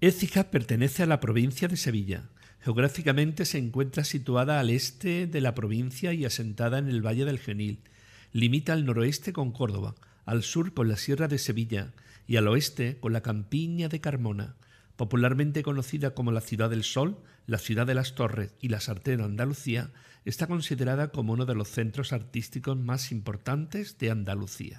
Écija pertenece a la provincia de Sevilla. Geográficamente se encuentra situada al este de la provincia y asentada en el Valle del Genil. Limita al noroeste con Córdoba, al sur con la Sierra de Sevilla y al oeste con la Campiña de Carmona. Popularmente conocida como la Ciudad del Sol, la Ciudad de las Torres y la Sartén de Andalucía, está considerada como uno de los centros artísticos más importantes de Andalucía.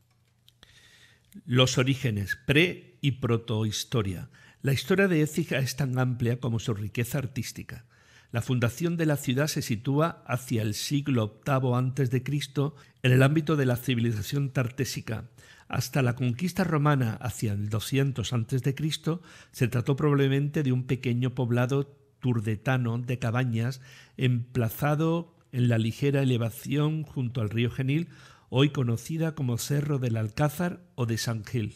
Los orígenes, pre- y protohistoria. La historia de Écija es tan amplia como su riqueza artística. La fundación de la ciudad se sitúa hacia el siglo VIII a.C. en el ámbito de la civilización tartésica. Hasta la conquista romana hacia el 200 a.C. se trató probablemente de un pequeño poblado turdetano de cabañas emplazado en la ligera elevación junto al río Genil, hoy conocida como Cerro del Alcázar o de San Gil.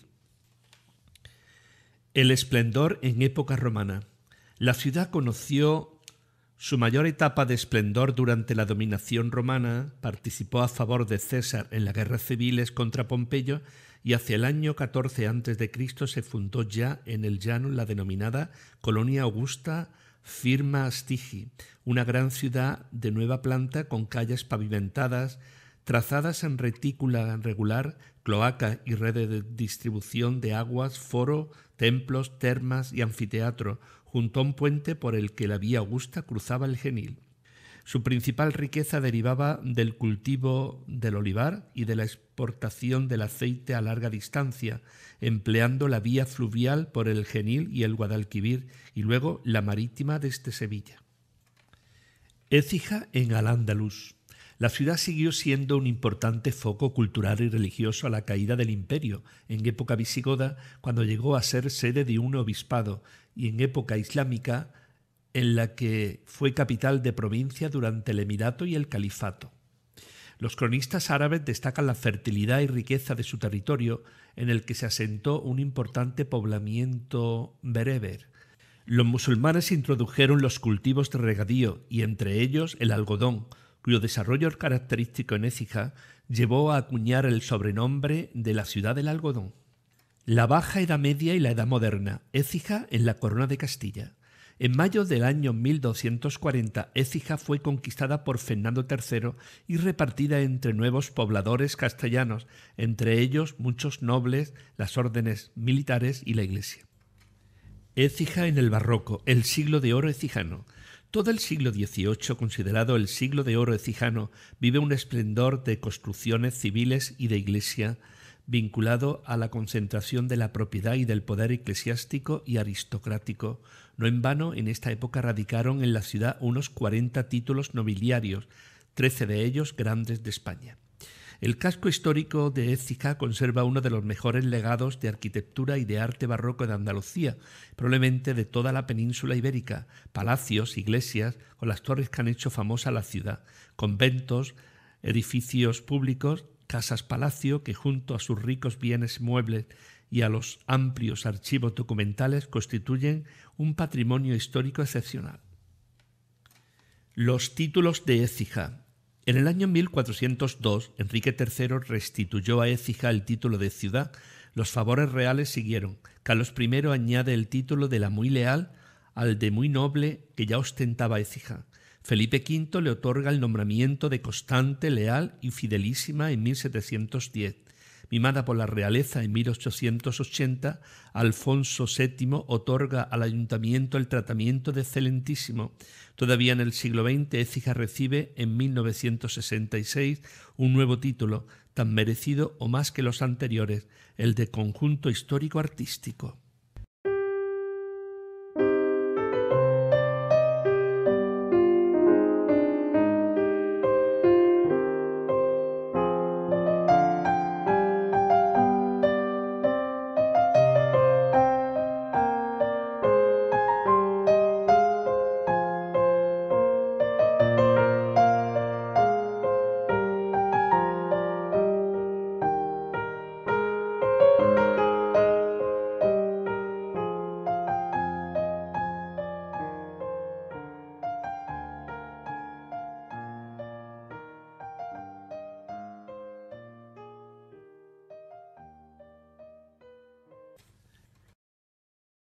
El esplendor en época romana. La ciudad conoció su mayor etapa de esplendor durante la dominación romana, participó a favor de César en las guerras civiles contra Pompeyo y hacia el año 14 a.C. se fundó ya en el llano la denominada Colonia Augusta Firma Astigi, una gran ciudad de nueva planta con calles pavimentadas, trazadas en retícula regular, cloaca y red de distribución de aguas, foro, templos, termas y anfiteatro, junto a un puente por el que la vía Augusta cruzaba el Genil. Su principal riqueza derivaba del cultivo del olivar y de la exportación del aceite a larga distancia, empleando la vía fluvial por el Genil y el Guadalquivir y luego la marítima desde Sevilla. Écija en Al-Ándalus. La ciudad siguió siendo un importante foco cultural y religioso a la caída del imperio, en época visigoda, cuando llegó a ser sede de un obispado, y en época islámica, en la que fue capital de provincia durante el emirato y el califato. Los cronistas árabes destacan la fertilidad y riqueza de su territorio, en el que se asentó un importante poblamiento bereber. Los musulmanes introdujeron los cultivos de regadío y entre ellos el algodón, cuyo desarrollo característico en Écija llevó a acuñar el sobrenombre de la ciudad del algodón. La Baja Edad Media y la Edad Moderna. Écija en la Corona de Castilla. En mayo del año 1240, Écija fue conquistada por Fernando III y repartida entre nuevos pobladores castellanos, entre ellos muchos nobles, las órdenes militares y la Iglesia. Écija en el Barroco, el siglo de oro écijano. Todo el siglo XVIII, considerado el siglo de oro écijano, vive un esplendor de construcciones civiles y de iglesia, vinculado a la concentración de la propiedad y del poder eclesiástico y aristocrático. No en vano, en esta época radicaron en la ciudad unos 40 títulos nobiliarios, 13 de ellos grandes de España. El casco histórico de Écija conserva uno de los mejores legados de arquitectura y de arte barroco de Andalucía, probablemente de toda la península ibérica, palacios, iglesias, con las torres que han hecho famosa la ciudad, conventos, edificios públicos, casas-palacio que junto a sus ricos bienes muebles y a los amplios archivos documentales constituyen un patrimonio histórico excepcional. Los títulos de Écija. En el año 1402, Enrique III restituyó a Écija el título de ciudad. Los favores reales siguieron. Carlos I añade el título de la muy leal al de muy noble que ya ostentaba Écija. Felipe V le otorga el nombramiento de constante, leal y fidelísima en 1710. Mimada por la realeza en 1880, Alfonso VII otorga al ayuntamiento el tratamiento de excelentísimo. Todavía en el siglo XX, Écija recibe en 1966 un nuevo título, tan merecido o más que los anteriores, el de conjunto histórico-artístico.